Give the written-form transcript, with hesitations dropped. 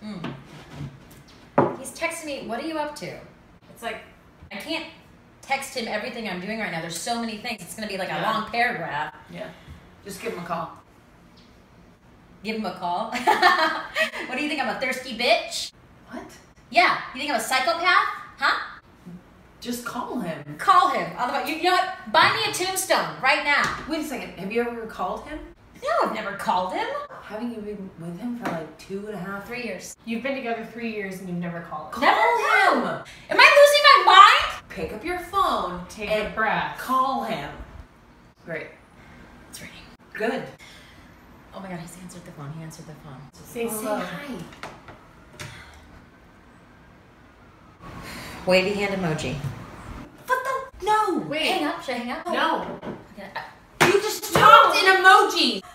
He's texting me, what are you up to? It's like, I can't text him everything I'm doing right now. There's so many things. It's going to be like a long paragraph. Yeah. Just give him a call. Give him a call? What do you think? I'm a thirsty bitch? What? Yeah. You think I'm a psychopath? Huh? Just call him. Call him. Otherwise, you know what? Buy me a tombstone right now. Wait a second. Have you ever called him? No, I've never called him. Haven't you been with him for like 2.5, 3 years. You've been together 3 years and you've never called him. Never Call him. Am I losing my mind? Pick up your phone. Take and a breath. Call him. Great. It's ringing. Good. Oh my God, he's answered the phone. He answered the phone. Say Say hello. hi. Wavy hand emoji. What the? No. Wait. Hang up. Should I hang up? No. Okay, You just talked in emojis.